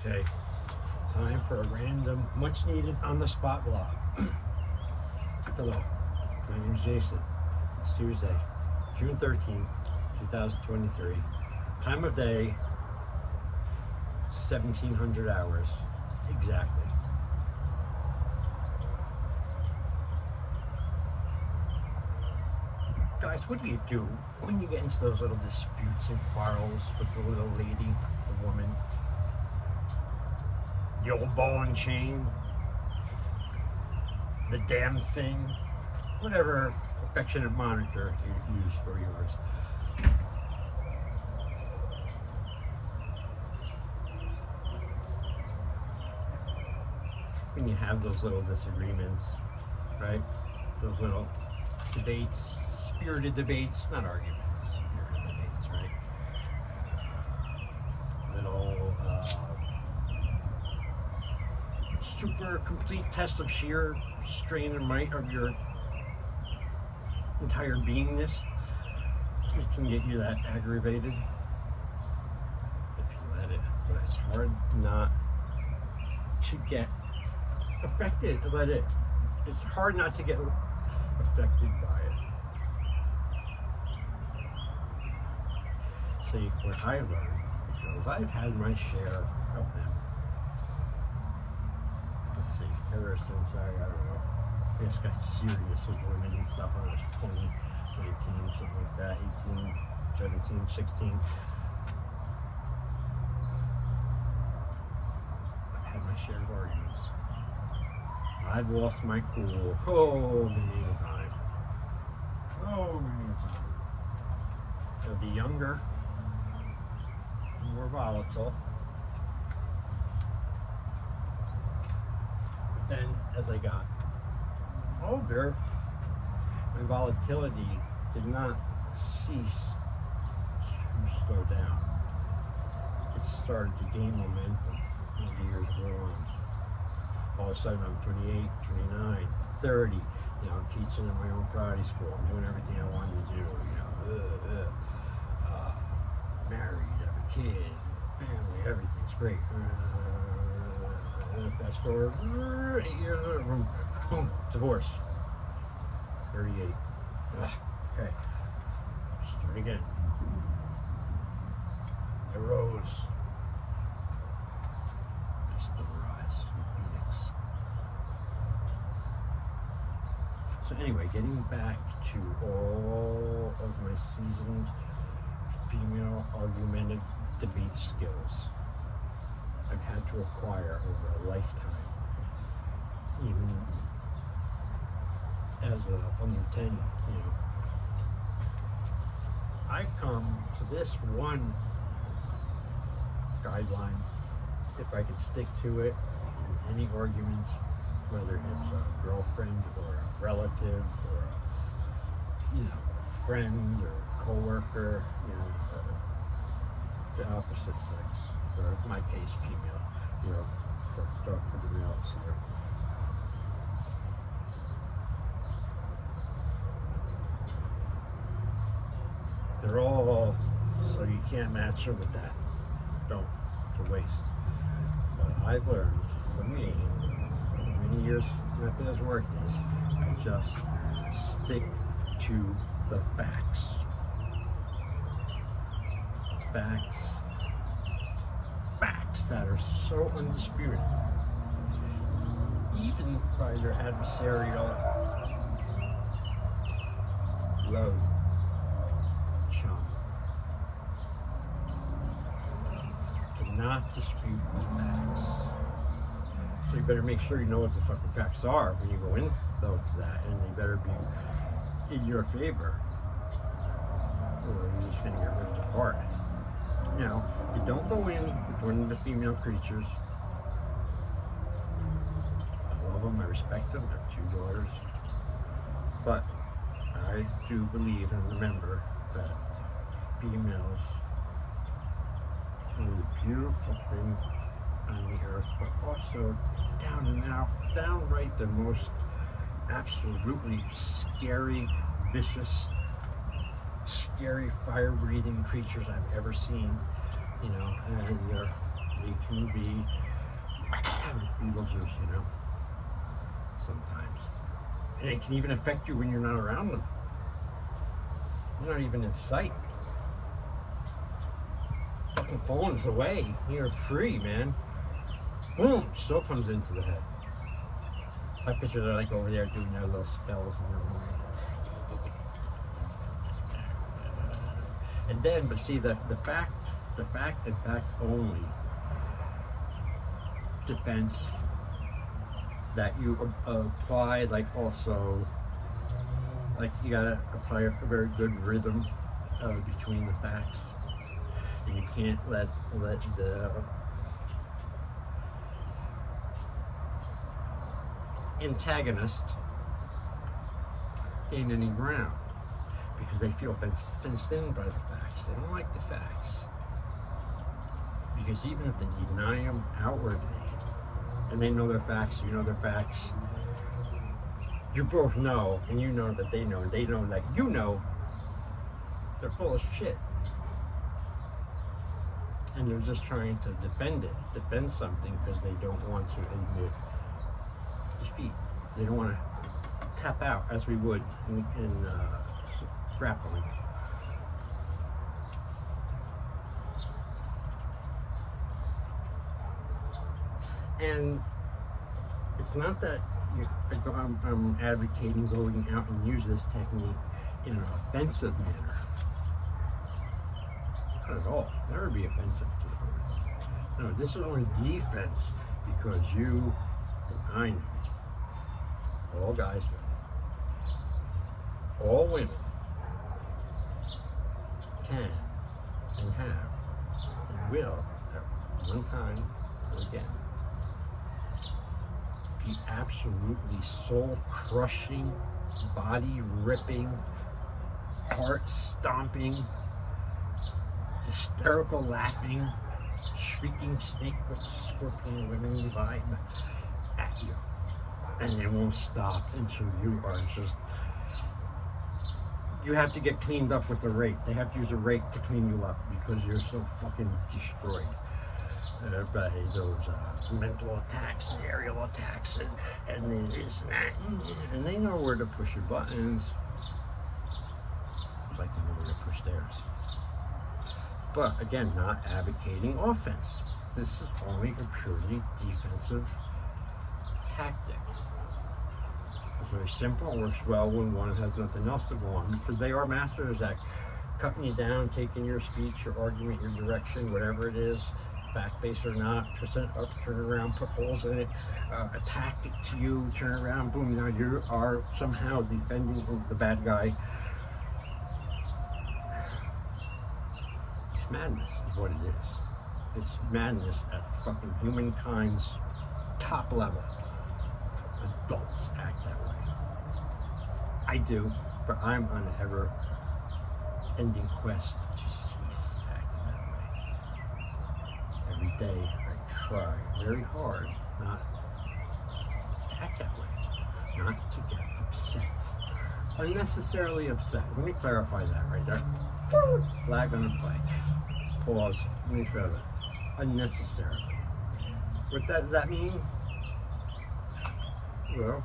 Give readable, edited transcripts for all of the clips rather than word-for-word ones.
Okay, time for a random, much needed on the spot vlog. Hello, my name is Jason. It's Tuesday, June 13th, 2023. Time of day, 1700 hours exactly. Guys, what do you do when you get into those little disputes and quarrels with the little lady, the woman? The old ball and chain, the damn thing, whatever affectionate moniker you use for yours. When you have those little disagreements, right? Those little debates, spirited debates, not arguments, spirited debates, right? Little super complete test of sheer strain and might of your entire beingness. It can get you that aggravated if you let it, but it's hard not to get affected. It's hard not to get affected by it. See, what I've learned, because I've had my share of them. Let's see, ever since I don't know, I just got serious with women and stuff when I was 20, 19, something like that, 18, 17, 16. I've had my share of arguments. I've lost my cool many a time. Many a time. So the younger, more volatile. But then as I got older, my volatility did not cease to slow down. It started to gain momentum as the years go on. All of a sudden I'm 28, 29, 30, you know, I'm teaching at my own karate school, I'm doing everything I wanted to do, you know, married, have a kid, family, everything's great. Fast forward 8 years, boom, divorce. 38. Okay. Start again. I rose. I still rise, Phoenix. So anyway, getting back to all of my seasoned female argumentative debate skills I've had to acquire over a lifetime, even as a under 10, you know. I've come to this one guideline, if I could stick to it in any argument, whether it's a girlfriend or a relative or a, you know, a friend or a co-worker, you know, the opposite sex, or in my case, female, you know, talk for the males here. They're all, so you can't match her with that. Don't, it's a waste. But I've learned, for me, many years method has worked is, I just stick to the facts. Facts that are so undisputed, even by your adversarial love chum. Do not dispute the facts. So you better make sure you know what the fucking facts are when you go into that, and they better be in your favor, or you're just gonna get ripped apart. You know, you don't go in with one of the female creatures. I love them, I respect them, I have 2 daughters. But I do believe and remember that females are the beautiful thing on the earth, but also down and out, downright the most absolutely scary, vicious, scary fire-breathing creatures I've ever seen, you know, and they can be Beetlejuice, you know, sometimes. And it can even affect you when you're not around them. You're not even in sight. Fucking phone is away. You're free, man. Boom! Still comes into the head. I picture they're like over there doing their little spells and everything. And then, but see, the fact and fact only defense that you apply, like also, like you gotta apply a very good rhythm between the facts, and you can't let the antagonist gain any ground, because they feel fenced in by the facts. They don't like the facts, because even if they deny them outwardly, and they know their facts, you know their facts, you both know, and you know that they know, and they know that you know, they're full of shit. And they're just trying to defend something, because they don't want to admit defeat. They don't want to tap out as we would in grappling. And it's not that I'm advocating going out and use this technique in an offensive manner. Not at all. Never be offensive to the other. No, this is only defense, because you and I know, all guys know, all women can and have and will at one time or again be absolutely soul-crushing, body-ripping, heart-stomping, hysterical laughing, shrieking snake with scorpion women vibe at you. And they won't stop until you are just, you have to get cleaned up with the rake. They have to use a rake to clean you up, because you're so fucking destroyed by those mental attacks and aerial attacks and this and that. And they know where to push your buttons, just like they know where to push theirs. But again, not advocating offense. This is only a purely defensive tactic. It's very simple. It works well when one has nothing else to go on, because they are masters at cutting you down, taking your speech, your argument, your direction, whatever it is, back base or not, twist it up, turn it around, put holes in it, attack it to you, turn it around, boom. Now you are somehow defending the bad guy. It's madness is what it is. It's madness at fucking humankind's top level. Adults act that way. I do, but I'm on an ever-ending quest to cease acting that way. Every day I try very hard not to act that way, not to get upset. Unnecessarily upset. Let me clarify that right there. Flag on the play. Pause. Let me throw that. Unnecessarily. What does that mean? Well,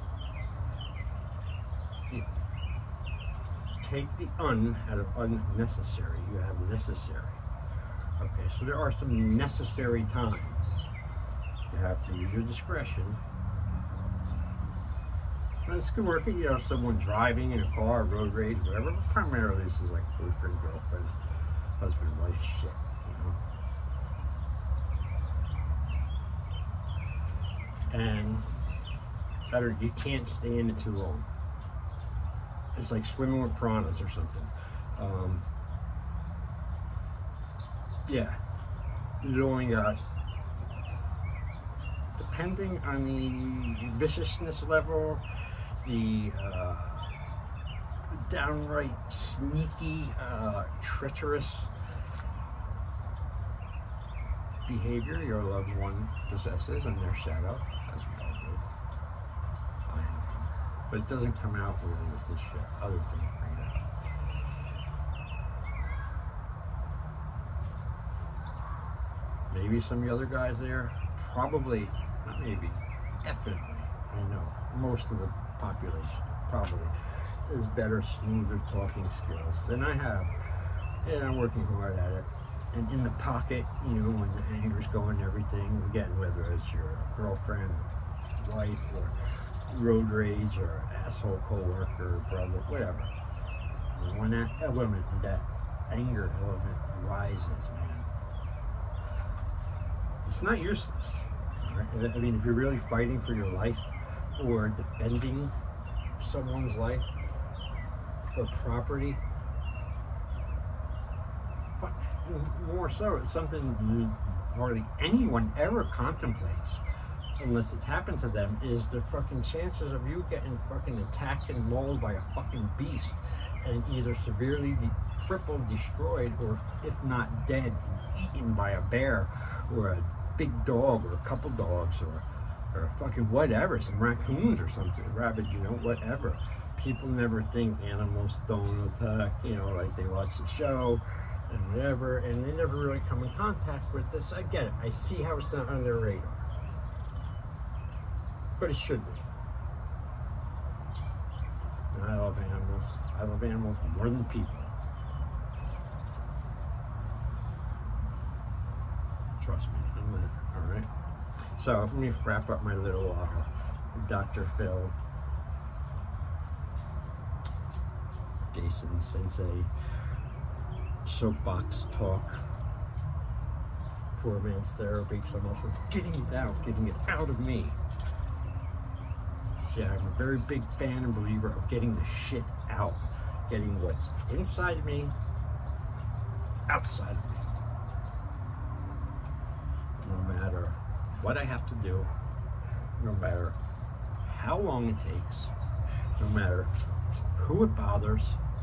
see, take the un out of unnecessary. You have necessary. Okay, so there are some necessary times. You have to use your discretion. And this could work, you know, someone driving in a car, road rage, whatever. But primarily, this is like boyfriend, girlfriend, husband, wife shit, you know. And better, you can't stay in it too long. It's like swimming with piranhas or something. Yeah, you only got, depending on the viciousness level, the downright sneaky, treacherous behavior your loved one possesses and their shadow, as we all do. I have. But it doesn't come out really with this shit. Other things bring it out. maybe some of the other guys there, probably, not maybe, definitely, I know, most of the population probably is better, smoother talking skills than I have. And I'm working hard at it. And in the pocket, you know, when the anger's going and everything, again, whether it's your girlfriend, wife, or road rage, or asshole coworker, brother, whatever. And when that element, that anger element rises, man, it's not useless. Right? I mean, if you're really fighting for your life or defending someone's life or property, more so, it's something hardly anyone ever contemplates unless it's happened to them, is the fucking chances of you getting fucking attacked and mauled by a fucking beast and either severely crippled, destroyed, or if not dead, eaten by a bear or a big dog or a couple dogs or fucking whatever, some raccoons or something, rabbit, you know, whatever. People never think animals don't attack, you know, like they watch the show and whatever, and they never really come in contact with this. I get it. I see how it's not on their radar. But it should be. And I love animals. I love animals more than people. Trust me on that, alright? So, let me wrap up my little Dr. Phil, Jason Sensei, soapbox talk, poor man's therapy, because I'm also getting it out of me. Yeah, I'm a very big fan and believer of getting the shit out, getting what's inside of me, outside of me. No matter what I have to do, no matter how long it takes, no matter who it bothers,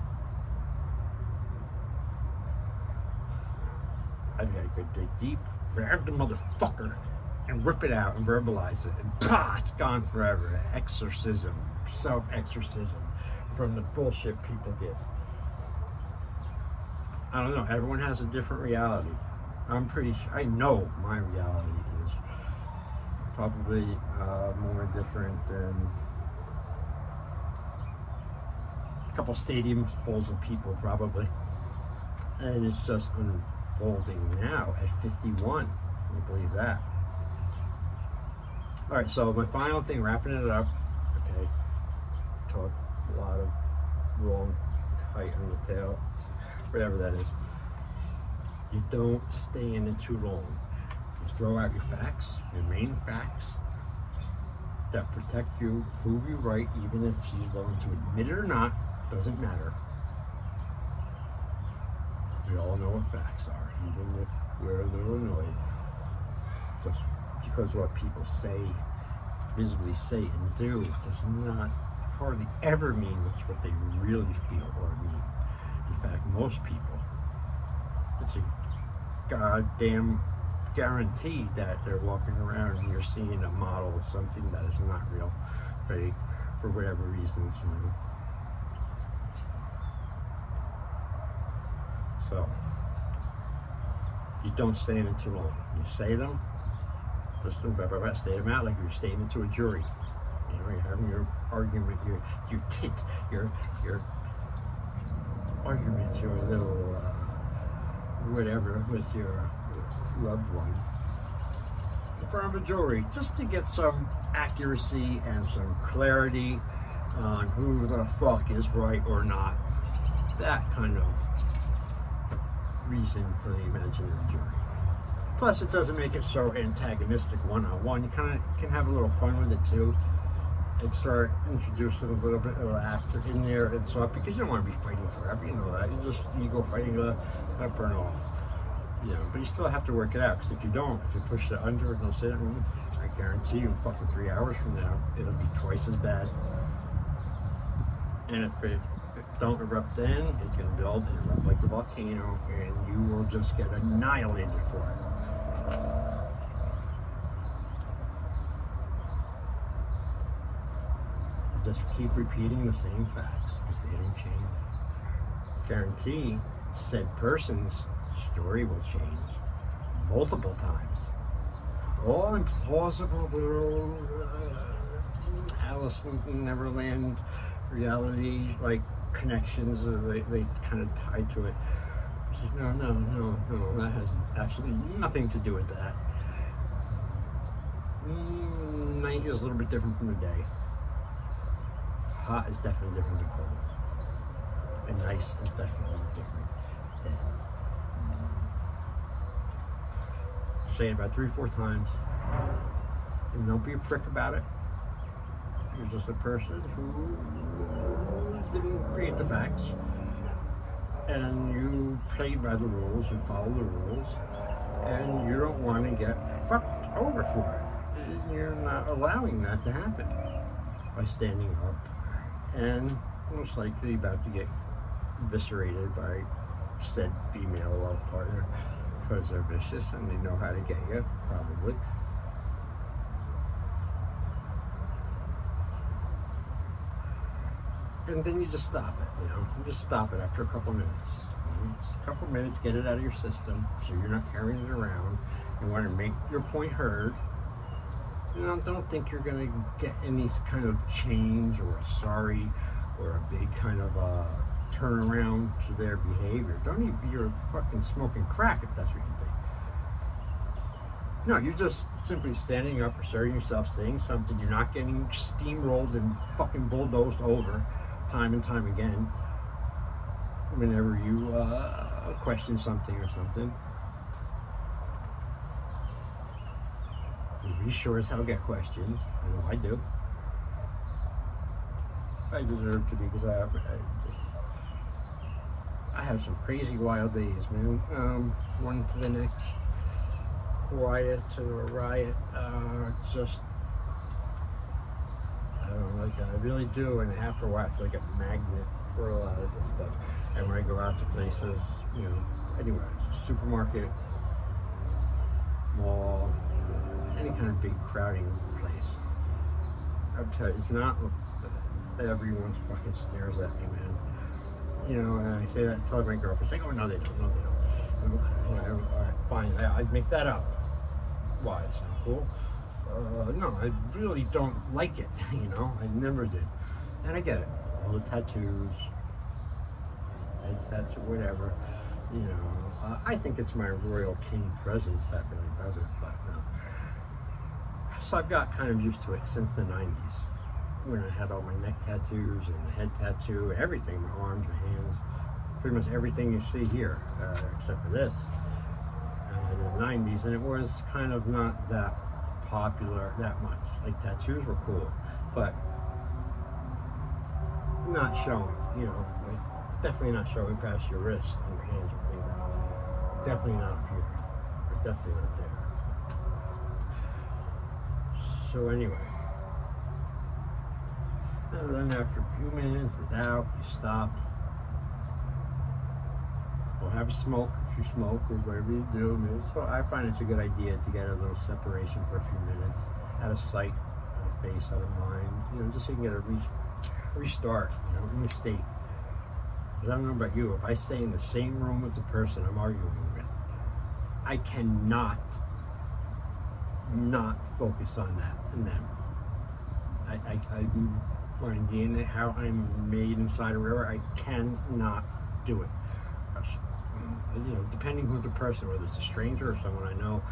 I've got to go dig deep, grab the motherfucker, and rip it out and verbalize it, and it's gone forever. Exorcism, self-exorcism from the bullshit people give. I don't know, everyone has a different reality. I'm pretty sure, I know my reality is probably more different than a couple stadiums full of people probably. And it's just unfolding now at 51, can you believe that? All right, so my final thing, wrapping it up, okay, talk a lot of wrong height on the tail, whatever that is. You don't stay in it too long. You throw out your facts, your main facts that protect you, prove you right, even if she's willing to admit it or not, doesn't matter. We all know what facts are, even if we're a little annoyed. Just because what people say, visibly say and do, does not hardly ever mean what they really feel or mean. In fact, most people, it's a goddamn guarantee that they're walking around and you're seeing a model of something that is not real, fake, for whatever reasons, you know. So, you don't stay in it too long. You say them, listen, say them out like you're staying into a jury. You know, you're having your argument, your argument, your little whatever with your loved one in front of a jury, just to get some accuracy and some clarity on who the fuck is right or not. That kind of reason for the imaginary jury. Plus, it doesn't make it so antagonistic one-on-one. You kind of can have a little fun with it too, and start introducing a little bit of laughter in there and so on, because you don't want to be fighting forever. You know that. You go fighting that burn off. You know, but you still have to work it out. Because if you don't, if you push it under and don't say it, I guarantee you, fucking 3 hours from now, it'll be twice as bad. And if it don't erupt then, it's going to build and erupt like a volcano, and you will just get annihilated for it. Just keep repeating the same facts, because they don't change. Guarantee said person's story will change, multiple times. All implausible little Alice in Neverland reality like connections they kind of tie to it. No, that has absolutely nothing to do with that. Night is a little bit different from the day. Hot is definitely different than cold. And nice is definitely different than... Say it about 3-4 times. And don't be a prick about it. You're just a person who didn't create the facts. And you play by the rules, you follow the rules, and you don't want to get fucked over for it. You're not allowing that to happen by standing up and most likely about to get eviscerated by said female love partner because they're vicious and they know how to get you, probably. And then you just stop it, you know? You just stop it after a couple minutes. Just a couple minutes, get it out of your system so you're not carrying it around. You want to make your point heard. You know, don't think you're going to get any kind of change or a sorry or a big kind of turnaround to their behavior. Don't even, you're fucking smoking crack if that's what you think. No, you're just simply standing up, asserting yourself, saying something. You're not getting steamrolled and fucking bulldozed over time and time again whenever you question something or something. We sure as hell get questioned. I know I do. I deserve to be, because I have some crazy wild days, man. One to the next, quiet to a riot. Just, I don't know, like I really do. And after a while, I feel like a magnet for a lot of this stuff. And when I go out to places, you know, anywhere, supermarket, mall, any kind of big crowding place, I'll tell you, it's not everyone fucking stares at me, man. You know, and I say that, tell my girlfriend, say, oh, no, they don't, no, they don't. All right, fine, I'd make that up. Why, is that cool? No, I really don't like it, you know, I never did. And I get it, all the tattoos, head tattoo, whatever, you know. I think it's my royal king presence that really does it, but no. So I've got kind of used to it since the 90s, when I had all my neck tattoos and the head tattoo, everything, my arms, my hands, pretty much everything you see here, except for this, in the 90s, and it was kind of not that popular that much. Like, tattoos were cool, but not showing, you know, like, definitely not showing past your wrist and your hands or fingers. Definitely not up here, or definitely not there. So anyway, and then after a few minutes, it's out, you stop, go have a smoke if you smoke, or whatever you do. So I find it's a good idea to get a little separation for a few minutes, out of sight, out of face, out of mind, you know, just so you can get a restart, you know, in your state. Because I don't know about you, if I stay in the same room with the person I'm arguing with, I cannot not focus on that and them. My DNA, how I'm made inside or whatever, I cannot do it. You know, depending who the person, whether it's a stranger or someone I know,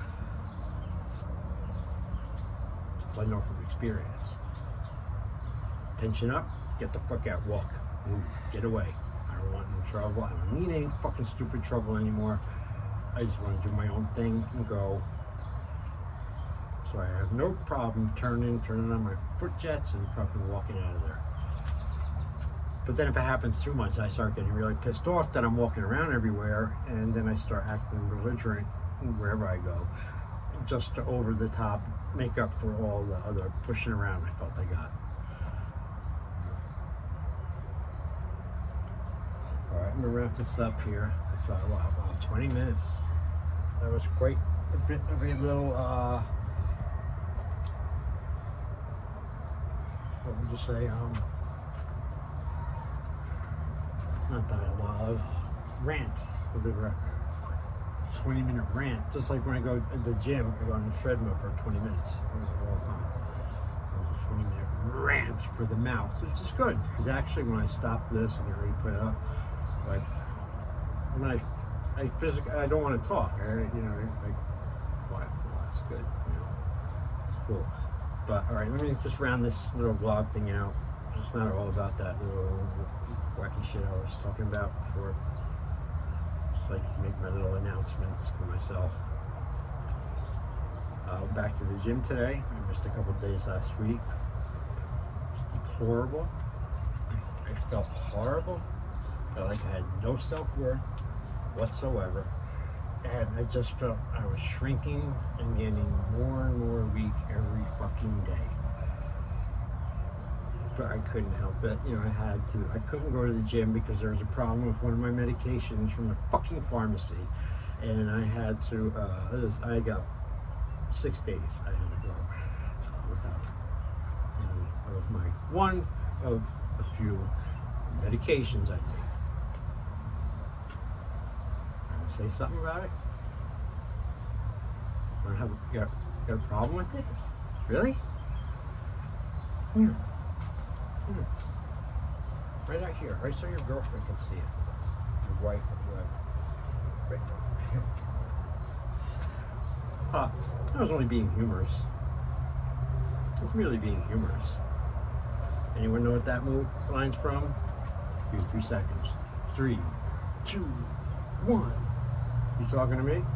so I know from experience. Tension up, get the fuck out, walk, move, get away. I don't want no trouble. I don't need any fucking stupid trouble anymore. I just want to do my own thing and go. So I have no problem turning on my foot jets and fucking walking out of there. But then if it happens too much, I start getting really pissed off that I'm walking around everywhere, and then I start acting belligerent wherever I go, just to over the top make up for all the other pushing around I felt I got. All right, I'm gonna wrap this up here. That's wow, 20 minutes. That was quite a bit of a little what would you say, not dialogue, rant, a bit of a 20-minute rant, just like when I go to the gym, I go on the treadmill for 20 minutes all the time. A 20-minute rant for the mouth, which is good, because actually when I stop this and get ready to put it up, like, when I physically, I don't want to talk, like, quiet for a while, it's good, it's cool. But, alright, let me just round this little vlog thing out. It's not all about that little wacky shit I was talking about before. Just like to make my little announcements for myself. Back to the gym today. I missed a couple of days last week. It's deplorable. I felt horrible. I felt like I had no self-worth whatsoever. And I just felt I was shrinking and getting more and more weak every fucking day. But I couldn't help it. I had to. I couldn't go to the gym because there was a problem with one of my medications from the fucking pharmacy. And I had to, I got 6 days I had to go without any of my, one of a few medications I take. Say something about it? You got a problem with it? Really? Right out here, right so your girlfriend can see it. Your wife or whoever. Right there. I was only being humorous. I was merely being humorous. Anyone know what that line's from? Give you 3 seconds. 3, 2, 1. You talking to me?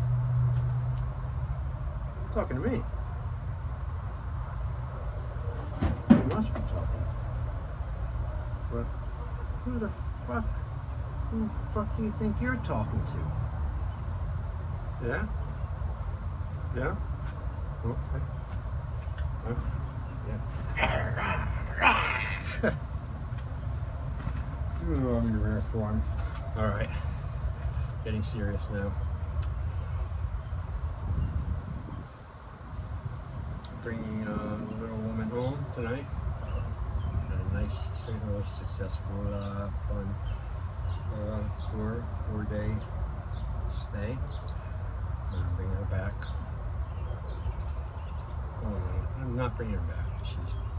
Talking to me. You must be talking. But who the fuck do you think you're talking to? Yeah? Yeah? Okay. Yeah. I'm in rare form. Alright. Getting serious now. Bringing a little woman home tonight. A nice, successful, fun 4-day stay. I'm bringing her back. Oh no, I'm not bringing her back. She's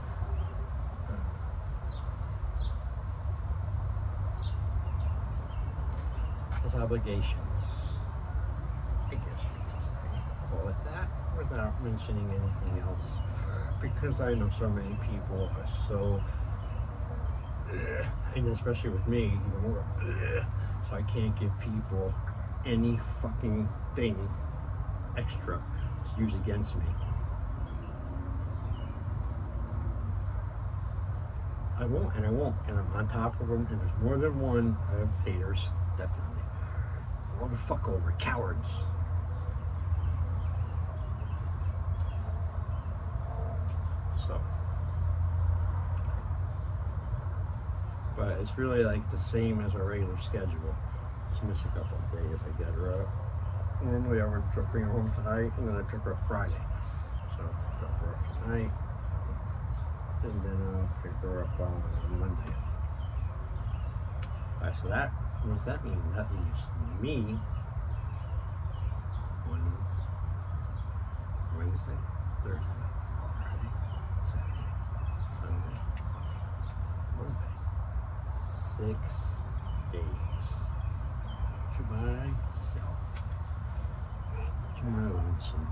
has obligations, I guess you could say, call it that, without mentioning anything else, because I know so many people are so, and especially with me, even more, so I can't give people any fucking thing extra to use against me. I won't, and I'm on top of them, and there's more than one. I have haters, definitely. All the fuck over, cowards. So, but it's really like the same as our regular schedule. Just miss a couple of days. I get her up. Normally I would bring her home tonight, and then I pick her up Friday. So drop her off tonight, and then I'll pick her up on Monday. Alright, so that, what does that mean? That leaves me on Wednesday, Thursday, Friday, Saturday, Sunday, Monday. 6 days to myself, to my lonesome.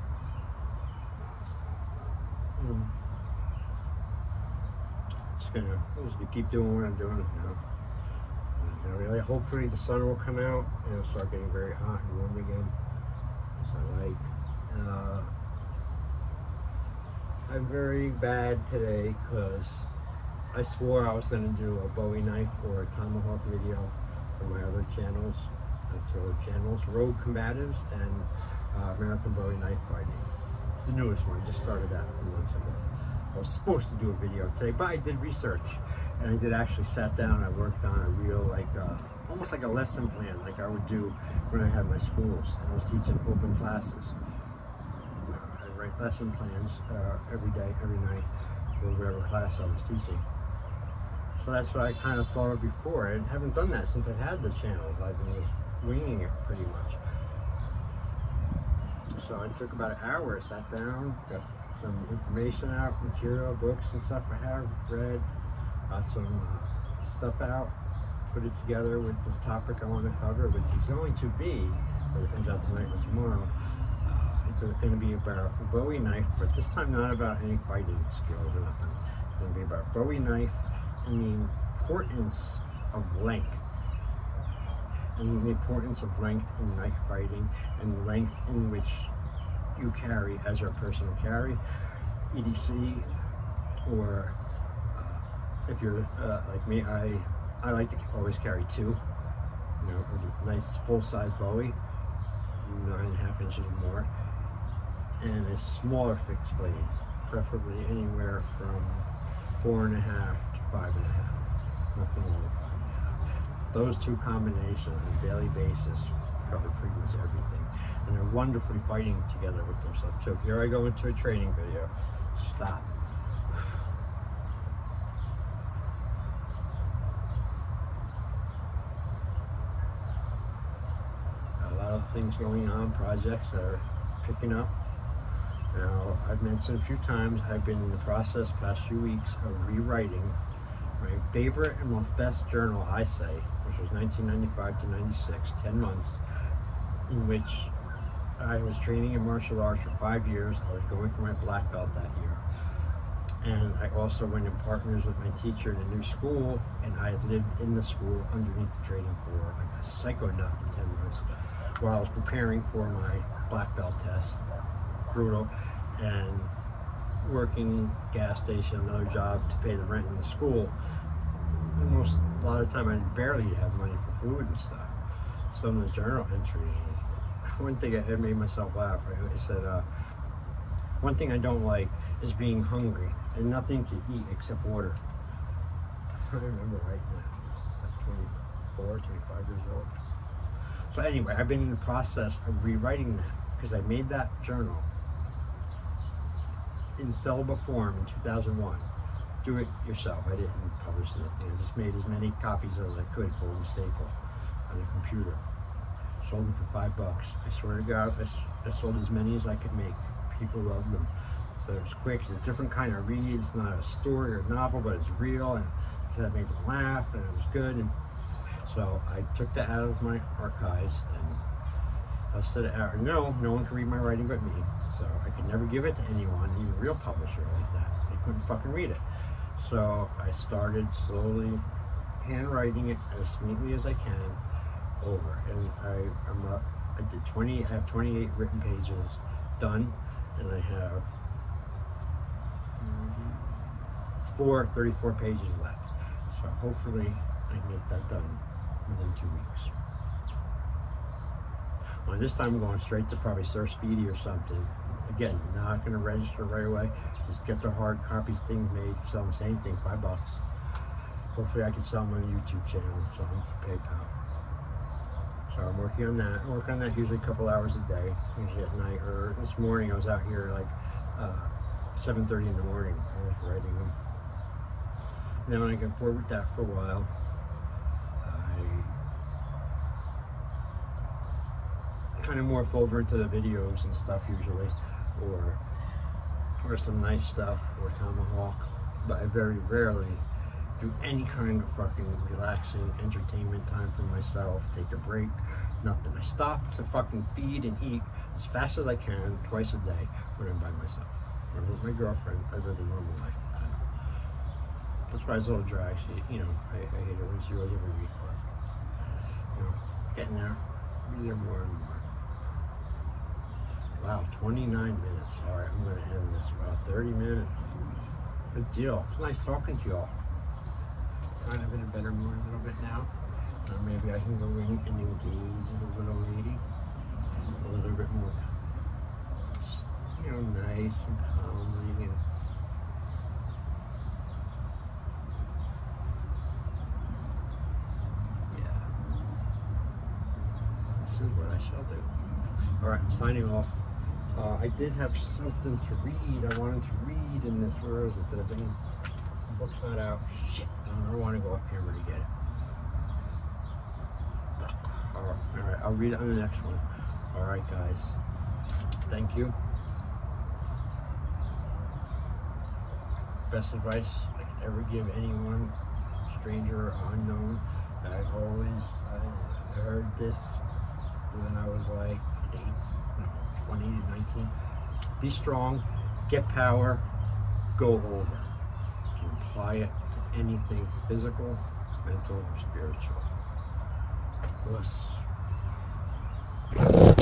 Just gonna keep doing what I'm doing now. Really, hopefully the sun will come out and it'll start getting very hot and warm again, as I like. I'm very bad today because I swore I was going to do a Bowie knife or a tomahawk video for my other channels, Rogue Combatives and American Bowie Knife Fighting. It's the newest one, I just started that a few months ago. I was supposed to do a video today, but I did research. And I did actually sat down, I worked on a real, like, almost like a lesson plan, like I would do when I had my schools. And I was teaching open classes. I write lesson plans every day, every night, for whatever class I was teaching. So that's what I kind of thought of before. I haven't done that since I've had the channels. I've been winging it pretty much. So I took about an hour, sat down, got some information out, material, books and stuff I have read, got some stuff out, put it together with this topic I want to cover, which is going to be, whether it comes out tonight or tomorrow, it's going to be about a Bowie knife, but this time not about any fighting skills or nothing. It's going to be about Bowie knife and the importance of length. And the importance of length in knife fighting, and the length in which you carry as your personal carry, EDC, or if you're like me, I like to always carry 2, you know, a nice full-size Bowie, 9.5 inches or more, and a smaller fixed blade, preferably anywhere from 4.5 to 5.5, nothing over 5.5. Those 2 combinations on a daily basis cover pretty much everything, and they're wonderfully fighting together with themselves too. Here I go into a training video. Stop. A lot of things going on, projects that are picking up. Now, I've mentioned a few times, I've been in the process past few weeks of rewriting my favorite and most best journal, I say, which was 1995 to 96, 10 months, in which I was training in martial arts for 5 years. I was going for my black belt that year. And I also went in partners with my teacher in a new school, and I had lived in the school underneath the training floor like a psycho nut for 10 months while I was preparing for my black belt test. Brutal. And working gas station, another job to pay the rent in the school. A lot of the time I barely have money for food and stuff. Some of the journal entry, one thing I made myself laugh. I said, one thing I don't like is being hungry and nothing to eat except water. I remember right now, like 24, 25 years old. So anyway, I've been in the process of rewriting that because I made that journal in sellable form in 2001. Do it yourself. I didn't publish anything. I just made as many copies as I could for the staple on the computer. Sold them for $5. I swear to God, I sold as many as I could make. People loved them. So it was quick. It's a different kind of read. It's not a story or a novel, but it's real, and that made them laugh, and it was good. And so I took that out of my archives and posted it out. No one could read my writing but me. So I could never give it to anyone, even a real publisher like that. They couldn't fucking read it. So I started slowly handwriting it as neatly as I can over. And I have 28 written pages done, and I have 34 pages left. So hopefully I can get that done within 2 weeks. Well, this time I'm going straight to probably Sir Speedy or something. Again, not going to register right away. Just get the hard copies things made, sell them, same thing, $5. Hopefully I can sell them on a YouTube channel, sell them for PayPal. So I'm working on that. I work on that usually a couple hours a day, usually at night. Or this morning I was out here like 7:30 in the morning. I was writing them. And then when I get bored with that for a while, kind of morph over into the videos and stuff usually, or some nice stuff, or Tomahawk, but I very rarely do any kind of fucking relaxing entertainment time for myself, take a break, nothing. I stop to fucking feed and eat as fast as I can twice a day when I'm by myself. When I'm with my girlfriend, I live a normal life. That's why it's a little dry. You know, I hate it when she goes every week, but you know, getting there, be there more and more. Wow, 29 minutes. All right, I'm going to end this. Wow, 30 minutes. Good deal. It's nice talking to y'all. Kind of in a better mood a little bit now. Maybe I can go in and engage with the little lady a little bit more, you know, nice and calmly. And yeah, this is what I shall do. All right, I'm signing off. I did have something to read. I wanted to read in this. Where is it? That I've been. The book's not out. Shit. I don't want to go off camera to get it. All right. I'll read it on the next one. All right, guys. Thank you. Best advice I could ever give anyone, stranger or unknown. I heard this when I was like 20 to 19. Be strong, get power, go over. You can apply it to anything physical, mental, or spiritual. Bliss.